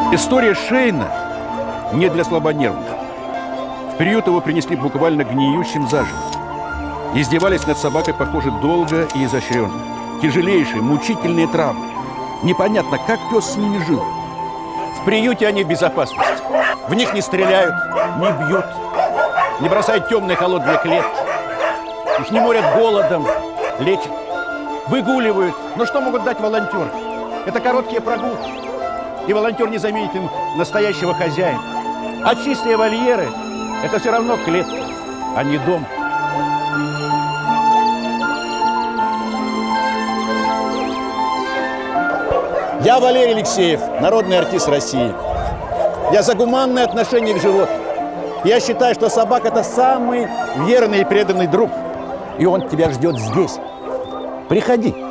История Шейна не для слабонервных. В приют его принесли буквально гниющим заживо. Издевались над собакой, похоже, долго и изощренно. Тяжелейшие, мучительные травмы. Непонятно, как пес с ними жил. В приюте они в безопасности. В них не стреляют, не бьют, не бросают темные холодные клетки. Их не морят голодом, лечат, выгуливают. Но что могут дать волонтеры? Это короткие прогулки. И волонтер не заменит им настоящего хозяина. А чистые вольеры – это все равно клетка, а не дом. Я Валерий Алексеев, народный артист России. Я за гуманное отношение к животным. Я считаю, что собака – это самый верный и преданный друг. И он тебя ждет здесь. Приходи.